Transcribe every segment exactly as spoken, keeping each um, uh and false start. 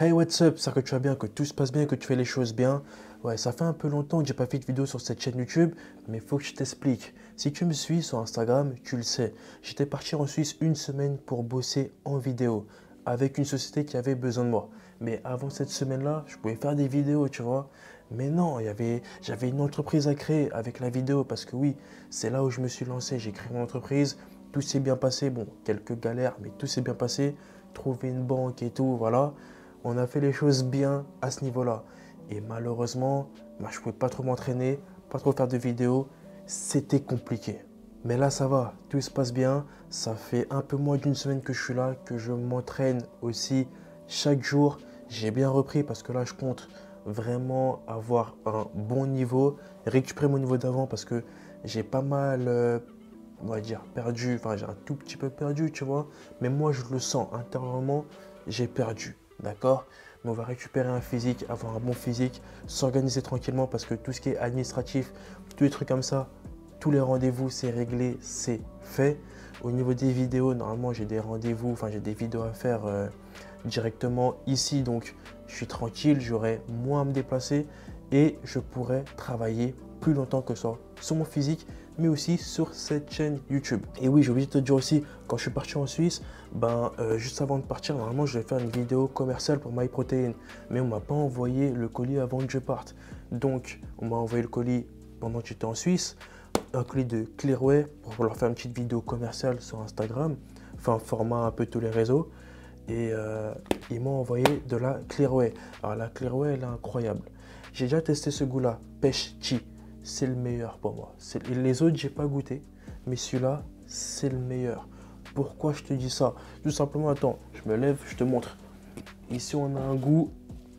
Hey, what's up? Ça que tu vas bien, que tout se passe bien, que tu fais les choses bien. Ouais, ça fait un peu longtemps que j'ai pas fait de vidéo sur cette chaîne YouTube, mais il faut que je t'explique. Si tu me suis sur Instagram, tu le sais. J'étais parti en Suisse une semaine pour bosser en vidéo avec une société qui avait besoin de moi. Mais avant cette semaine-là, je pouvais faire des vidéos, tu vois. Mais non, il y avait, j'avais une entreprise à créer avec la vidéo parce que oui, c'est là où je me suis lancé. J'ai créé mon entreprise, tout s'est bien passé. Bon, quelques galères, mais tout s'est bien passé. Trouver une banque et tout, voilà. On a fait les choses bien à ce niveau-là. Et malheureusement, bah, je ne pouvais pas trop m'entraîner, pas trop faire de vidéos. C'était compliqué. Mais là, ça va, tout se passe bien. Ça fait un peu moins d'une semaine que je suis là, que je m'entraîne aussi chaque jour. J'ai bien repris parce que là, je compte vraiment avoir un bon niveau, récupérer mon niveau d'avant parce que j'ai pas mal, euh, on va dire, perdu. Enfin, j'ai un tout petit peu perdu, tu vois. Mais moi, je le sens intérieurement, j'ai perdu. D'accord? Mais on va récupérer un physique, avoir un bon physique, s'organiser tranquillement parce que tout ce qui est administratif, tous les trucs comme ça, tous les rendez-vous, c'est réglé, c'est fait. Au niveau des vidéos, normalement, j'ai des rendez-vous, enfin, j'ai des vidéos à faire euh, directement ici. Donc, je suis tranquille, j'aurai moins à me déplacer et je pourrai travailler plus longtemps que ça sur mon physique, mais aussi sur cette chaîne YouTube. Et oui, j'ai oublié de te dire aussi, quand je suis parti en Suisse, ben, euh, juste avant de partir, normalement, je vais faire une vidéo commerciale pour MyProtein, mais on ne m'a pas envoyé le colis avant que je parte. Donc, on m'a envoyé le colis pendant que j'étais en Suisse, un colis de Clearway pour leur faire une petite vidéo commerciale sur Instagram, enfin, format un peu tous les réseaux. Et euh, ils m'ont envoyé de la Clearway. Alors, la Clearway, elle est incroyable. J'ai déjà testé ce goût-là, pêche chi. C'est le meilleur pour moi. Les autres, j'ai pas goûté, mais celui-là, c'est le meilleur. Pourquoi je te dis ça? Tout simplement, attends, je me lève, je te montre. Ici, on a un goût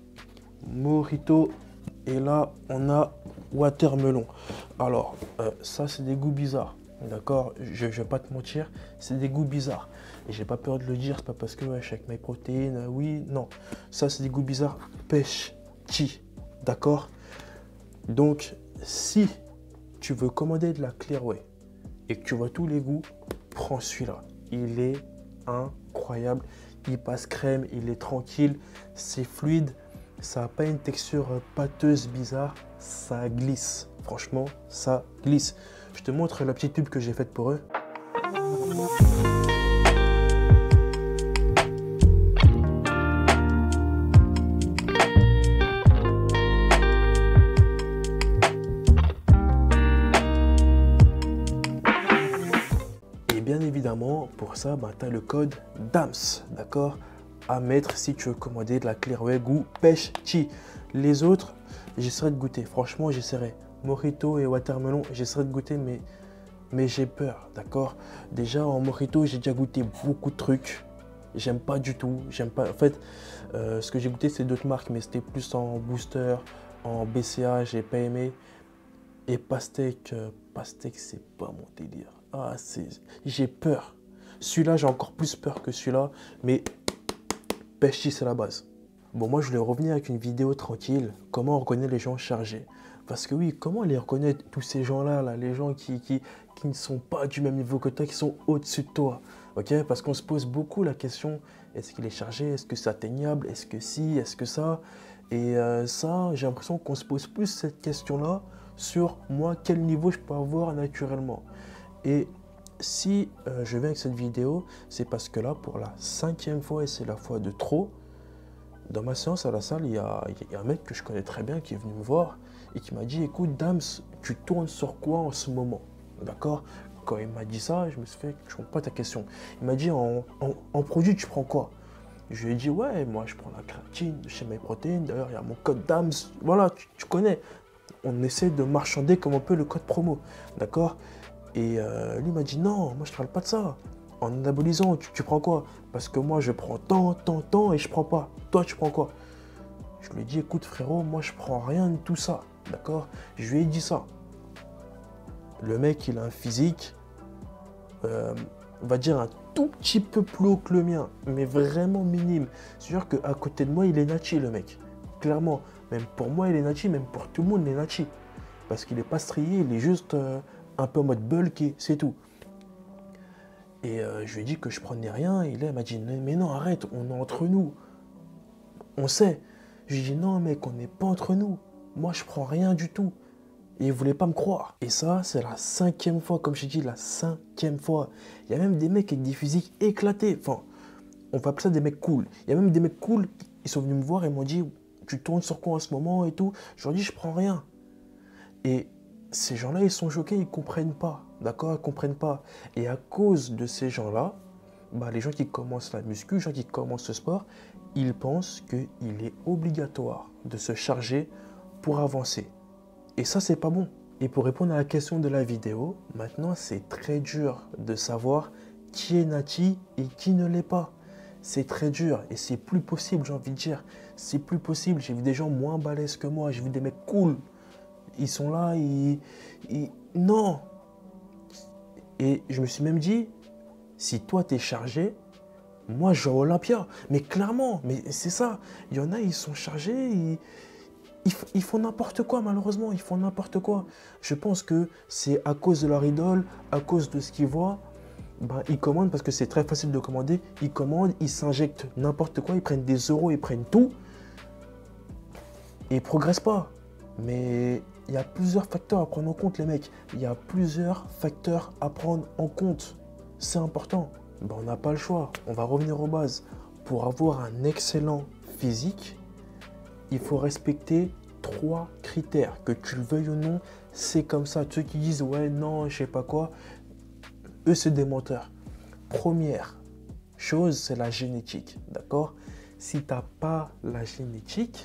Mojito et là, on a Watermelon. Alors, euh, ça, c'est des goûts bizarres. D'accord? Je ne vais pas te mentir, c'est des goûts bizarres. Et j'ai pas peur de le dire, c'est pas parce que ouais, je suis avec mes protéines, euh, oui, non. Ça, c'est des goûts bizarres. Pêche, chi. D'accord? Donc, si tu veux commander de la Clearway et que tu vois tous les goûts, prends celui-là. Il est incroyable. Il passe crème, il est tranquille, c'est fluide. Ça n'a pas une texture pâteuse bizarre, ça glisse. Franchement, ça glisse. Je te montre la petite pub que j'ai faite pour eux. Bien évidemment, pour ça, bah, tu as le code D A M S, d'accord, à mettre si tu veux commander de la Clearway goût pêche chi. Les autres, j'essaierai de goûter. Franchement, j'essaierai. Mojito et Watermelon, j'essaierai de goûter, mais, mais j'ai peur, d'accord. Déjà, en Mojito, j'ai déjà goûté beaucoup de trucs. J'aime pas du tout. J'aime pas. En fait, euh, ce que j'ai goûté, c'est d'autres marques, mais c'était plus en booster, en B C A, j'ai pas aimé. Et pastèque, euh, pastèque, c'est pas mon délire. Ah, j'ai peur. Celui-là, j'ai encore plus peur que celui-là. Mais pêche, c'est la base. Bon, moi, je voulais revenir avec une vidéo tranquille. Comment on reconnaît les gens chargés? Parce que oui, comment les reconnaître, tous ces gens-là, là, les gens qui, qui, qui ne sont pas du même niveau que toi, qui sont au-dessus de toi. Ok? Parce qu'on se pose beaucoup la question, est-ce qu'il est chargé? Est-ce que c'est atteignable? Est-ce que si? Est-ce que ça? Et euh, ça, j'ai l'impression qu'on se pose plus cette question-là sur moi, quel niveau je peux avoir naturellement. Et si euh, je viens avec cette vidéo, c'est parce que là, pour la cinquième fois, et c'est la fois de trop, dans ma séance à la salle, il y, a, il y a un mec que je connais très bien qui est venu me voir et qui m'a dit, écoute, Dams, tu tournes sur quoi en ce moment? D'accord? Quand il m'a dit ça, je me suis fait, je comprends pas ta question. Il m'a dit, en, en, en produit, tu prends quoi? Je lui ai dit, ouais, moi, je prends la créatine chez MyProtein. D'ailleurs, il y a mon code Dams. Voilà, tu, tu connais. On essaie de marchander comme on peut le code promo. D'accord? Et euh, lui m'a dit, non, moi, je ne parle pas de ça. En anabolisant, tu, tu prends quoi? Parce que moi, je prends tant, tant, tant et je prends pas. Toi, tu prends quoi? Je lui ai dit, écoute, frérot, moi, je prends rien de tout ça. D'accord? Je lui ai dit ça. Le mec, il a un physique, euh, on va dire un tout petit peu plus haut que le mien, mais vraiment minime. C'est-à-dire qu'à côté de moi, il est natchi, le mec. Clairement, même pour moi, il est natchi, même pour tout le monde, il est natchi. Parce qu'il n'est pas strié, il est juste euh, un peu en mode bulky, c'est tout. Et euh, je lui ai dit que je prenais rien, et là, il m'a dit, mais non, arrête, on est entre nous. On sait. Je lui dis, non mec, on n'est pas entre nous. Moi, je prends rien du tout. Et il voulait pas me croire. Et ça, c'est la cinquième fois, comme je dis, la cinquième fois. Il y a même des mecs avec des physiques éclatés. Enfin, on va appeler ça des mecs cool. Il y a même des mecs cool, ils sont venus me voir et m'ont dit, tu tournes sur quoi en ce moment et tout. Je leur dis, je prends rien. Et ces gens-là, ils sont choqués, ils ne comprennent pas. D'accord, ils ne comprennent pas. Et à cause de ces gens-là, bah, les gens qui commencent la muscu, les gens qui commencent ce sport, ils pensent qu'il est obligatoire de se charger pour avancer. Et ça, c'est pas bon. Et pour répondre à la question de la vidéo, maintenant, c'est très dur de savoir qui est Nati et qui ne l'est pas. C'est très dur et c'est plus possible, j'ai envie de dire. C'est plus possible. J'ai vu des gens moins balèzes que moi, j'ai vu des mecs cool. Ils sont là, ils... ils... Non. Et je me suis même dit, si toi, t'es chargé, moi, je vais à Olympia. Mais clairement, mais c'est ça. Il y en a, ils sont chargés, ils... Ils, ils font n'importe quoi, malheureusement, ils font n'importe quoi. Je pense que c'est à cause de leur idole, à cause de ce qu'ils voient, ben, ils commandent parce que c'est très facile de commander. Ils commandent, ils s'injectent n'importe quoi, ils prennent des euros, ils prennent tout. Et ils ne progressent pas. Mais il y a plusieurs facteurs à prendre en compte, les mecs. Il y a plusieurs facteurs à prendre en compte. C'est important. Ben, on n'a pas le choix. On va revenir aux bases. Pour avoir un excellent physique, il faut respecter trois critères, que tu le veuilles ou non, c'est comme ça. Ceux qui disent ouais, non, je sais pas quoi, eux, c'est des menteurs. Première chose, c'est la génétique, d'accord? Si tu n'as pas la génétique,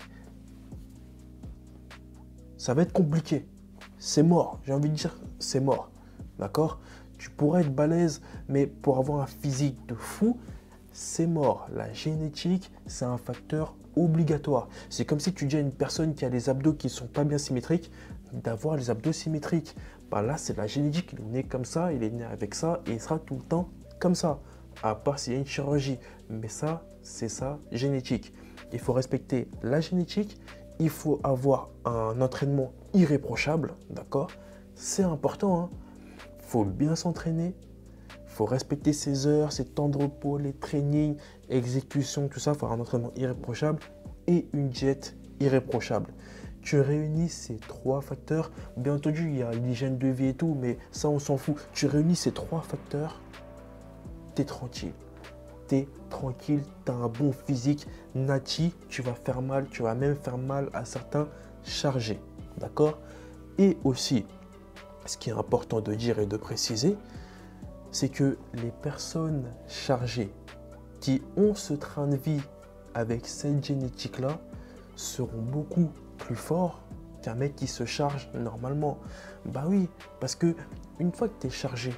ça va être compliqué. C'est mort, j'ai envie de dire, c'est mort, d'accord? Tu pourrais être balèze, mais pour avoir un physique de fou, c'est mort. La génétique, c'est un facteur obligatoire. C'est comme si tu dis à une personne qui a les abdos qui ne sont pas bien symétriques, d'avoir les abdos symétriques. Ben là, c'est la génétique. Il est né comme ça, il est né avec ça, et il sera tout le temps comme ça. À part s'il y a une chirurgie. Mais ça, c'est ça, génétique. Il faut respecter la génétique. Il faut avoir un entraînement irréprochable, d'accord? C'est important, hein. Il faut bien s'entraîner. Il faut respecter ses heures, ses temps de repos, les trainings, exécution, tout ça. Il faut avoir un entraînement irréprochable et une diète irréprochable. Tu réunis ces trois facteurs. Bien entendu, il y a l'hygiène de vie et tout, mais ça, on s'en fout. Tu réunis ces trois facteurs, tu es tranquille. Tu es tranquille, tu as un bon physique. Nati, tu vas faire mal, tu vas même faire mal à certains chargés. D'accord? Et aussi, ce qui est important de dire et de préciser, c'est que les personnes chargées qui ont ce train de vie avec cette génétique-là seront beaucoup plus forts qu'un mec qui se charge normalement. Bah oui, parce que une fois que tu es chargé,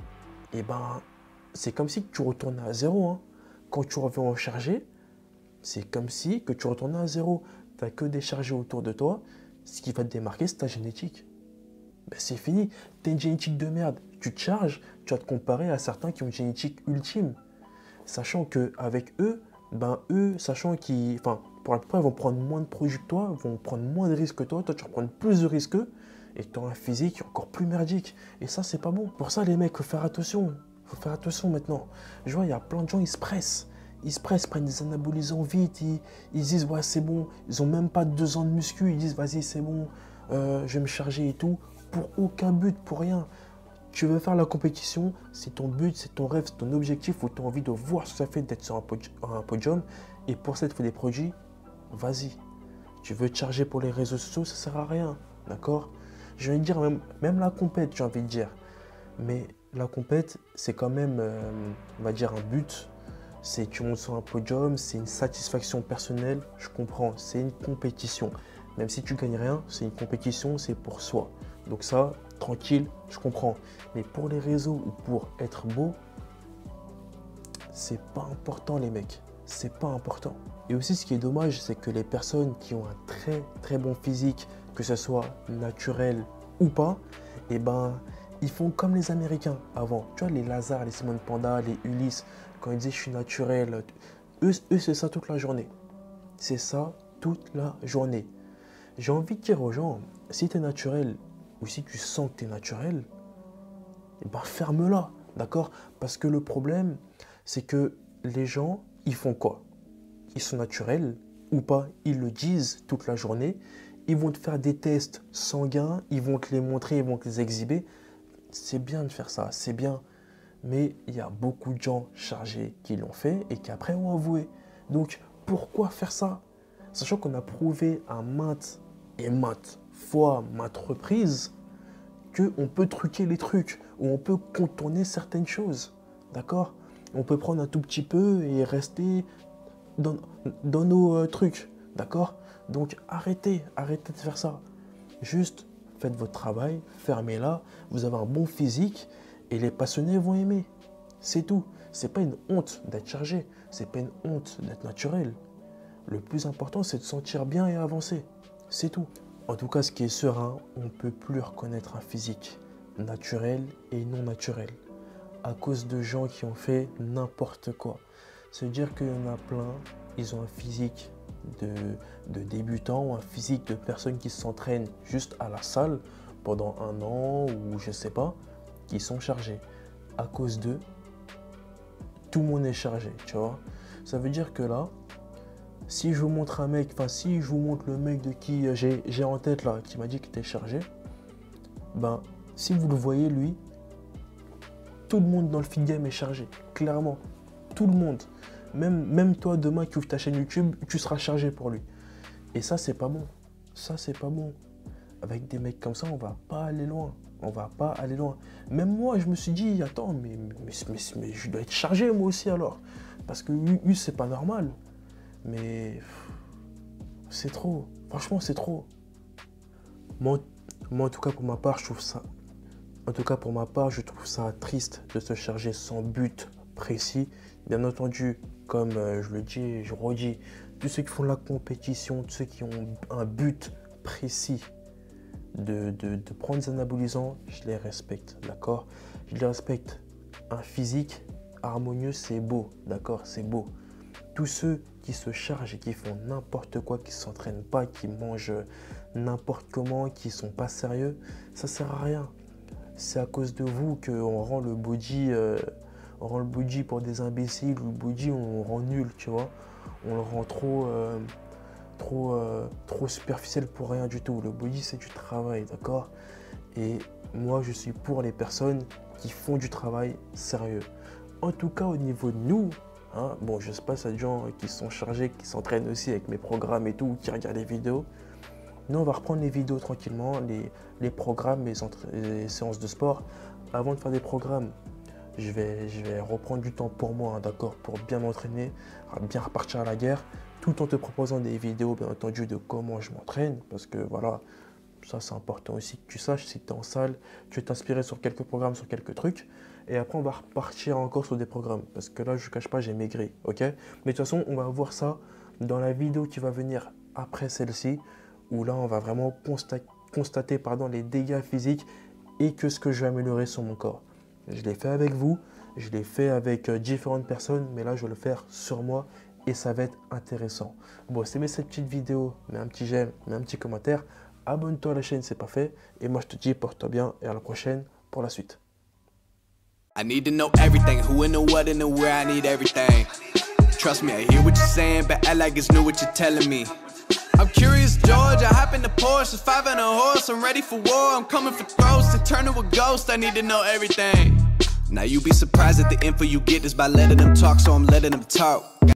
et ben, c'est comme si tu retournais à zéro, hein. Quand tu reviens en chargé, c'est comme si que tu retournais à zéro. Tu n'as que des chargés autour de toi. Ce qui va te démarquer, c'est ta génétique. Ben, c'est fini. Tu as une génétique de merde. Tu te charges, tu vas te comparer à certains qui ont une génétique ultime. Sachant qu'avec eux, ben eux, sachant qu'ils, enfin, pour la plupart, ils vont prendre moins de produits que toi, ils vont prendre moins de risques que toi. Toi, tu vas prendre plus de risques qu'eux. Et tu auras un physique encore plus merdique. Et ça, c'est pas bon. Pour ça, les mecs, il faut faire attention. Il faut faire attention maintenant. Je vois, il y a plein de gens, ils se pressent. Ils se pressent, prennent des anabolisants vite. Ils, ils disent, ouais, c'est bon. Ils n'ont même pas deux ans de muscu. Ils disent, vas-y, c'est bon. Euh, je vais me charger et tout. Pour aucun but, pour rien. Tu veux faire la compétition, c'est ton but, c'est ton rêve, c'est ton objectif, ou tu as envie de voir ce que ça fait d'être sur un, podi un podium. Et pour ça, il te faut des produits. Vas-y. Tu veux te charger pour les réseaux sociaux, ça ne sert à rien. D'accord? Je vais dire, même, même la compète, j'ai envie de dire. Mais la compète, c'est quand même, euh, on va dire, un but. C'est tu montes sur un podium, c'est une satisfaction personnelle. Je comprends, c'est une compétition. Même si tu gagnes rien, c'est une compétition, c'est pour soi. Donc ça, tranquille, je comprends. Mais pour les réseaux ou pour être beau, c'est pas important les mecs. C'est pas important. Et aussi ce qui est dommage, c'est que les personnes qui ont un très très bon physique, que ce soit naturel ou pas, eh ben, ils font comme les Américains avant. Tu vois, les Lazare, les Simone Panda, les Ulysse, quand ils disaient je suis naturel, eux, eux c'est ça toute la journée. C'est ça toute la journée. J'ai envie de dire aux gens, si tu es naturel ou si tu sens que tu es naturel, eh ben ferme-la, d'accord? Parce que le problème, c'est que les gens, ils font quoi? Ils sont naturels, ou pas, ils le disent toute la journée. Ils vont te faire des tests sanguins, ils vont te les montrer, ils vont te les exhiber. C'est bien de faire ça, c'est bien. Mais il y a beaucoup de gens chargés qui l'ont fait et qui après ont avoué. Donc, pourquoi faire ça? Sachant qu'on a prouvé à maintes et maintes fois, maintes reprises, qu'on peut truquer les trucs, ou on peut contourner certaines choses. D'accord? On peut prendre un tout petit peu et rester dans, dans nos euh, trucs. D'accord? Donc, arrêtez, arrêtez de faire ça. Juste, faites votre travail, fermez-la. Vous avez un bon physique et les passionnés vont aimer. C'est tout. C'est pas une honte d'être chargé. C'est pas une honte d'être naturel. Le plus important, c'est de se sentir bien et avancer. C'est tout. En tout cas, ce qui est serein, on ne peut plus reconnaître un physique naturel et non naturel à cause de gens qui ont fait n'importe quoi. C'est-à-dire qu'il y en a plein, ils ont un physique de, de débutants ou un physique de personnes qui s'entraînent juste à la salle pendant un an ou je sais pas, qui sont chargés. À cause d'eux, tout le monde est chargé, tu vois. Ça veut dire que là, si je vous montre un mec, enfin si je vous montre le mec de qui j'ai en tête là, qui m'a dit qu'il était chargé, ben si vous le voyez lui, tout le monde dans le feed game est chargé, clairement, tout le monde. Même, même toi demain qui ouvre ta chaîne YouTube, tu seras chargé pour lui. Et ça c'est pas bon, ça c'est pas bon. Avec des mecs comme ça, on va pas aller loin, on va pas aller loin. Même moi je me suis dit, attends, mais, mais, mais, mais je dois être chargé moi aussi alors. Parce que lui, c'est pas normal. Mais c'est trop, franchement c'est trop. Moi, moi en tout cas pour ma part je trouve ça, en tout cas pour ma part je trouve ça triste de se charger sans but précis. Bien entendu, comme euh, je le dis et je redis, tous ceux qui font la compétition, tous ceux qui ont un but précis de, de, de prendre des anabolisants, je les respecte, d'accord? Je les respecte. Un physique harmonieux c'est beau, d'accord? C'est beau. Tous ceux qui se chargent et qui font n'importe quoi, qui ne s'entraînent pas, qui mangent n'importe comment, qui ne sont pas sérieux, ça ne sert à rien. C'est à cause de vous qu'on rend le body, euh, on rend le body pour des imbéciles, ou le body on rend nul, tu vois. On le rend trop, euh, trop, euh, trop superficiel pour rien du tout. Le body c'est du travail, d'accord? Et moi je suis pour les personnes qui font du travail sérieux. En tout cas au niveau de nous, Hein, bon, je sais pas, c'est des gens qui sont chargés, qui s'entraînent aussi avec mes programmes et tout, qui regardent les vidéos. Nous, on va reprendre les vidéos tranquillement, les, les programmes, les, les séances de sport. Avant de faire des programmes, je vais, je vais reprendre du temps pour moi, hein, d'accord, pour bien m'entraîner, bien repartir à la guerre, tout en te proposant des vidéos, bien entendu, de comment je m'entraîne. Parce que voilà, ça c'est important aussi que tu saches, si tu es en salle, tu veux t'inspirer sur quelques programmes, sur quelques trucs. Et après, on va repartir encore sur des programmes. Parce que là, je ne cache pas, j'ai maigri. Ok? Mais de toute façon, on va voir ça dans la vidéo qui va venir après celle-ci. Où là, on va vraiment constater, constater pardon, les dégâts physiques et que ce que je vais améliorer sur mon corps. Je l'ai fait avec vous. Je l'ai fait avec euh, différentes personnes. Mais là, je vais le faire sur moi. Et ça va être intéressant. Bon, si tu aimé cette petite vidéo, mets un petit j'aime, mets un petit commentaire. Abonne-toi à la chaîne si ce n'est pas fait. Et moi, je te dis, porte-toi bien. Et à la prochaine pour la suite. I need to know everything, who and the what and the where, I need everything. Trust me, I hear what you're saying, but I like it's new what you're telling me. I'm curious, George, I hop in the Porsche, it's five and a horse, I'm ready for war, I'm coming for throats, to turn to a ghost, I need to know everything. Now you be surprised at the info you get is by letting them talk, so I'm letting them talk.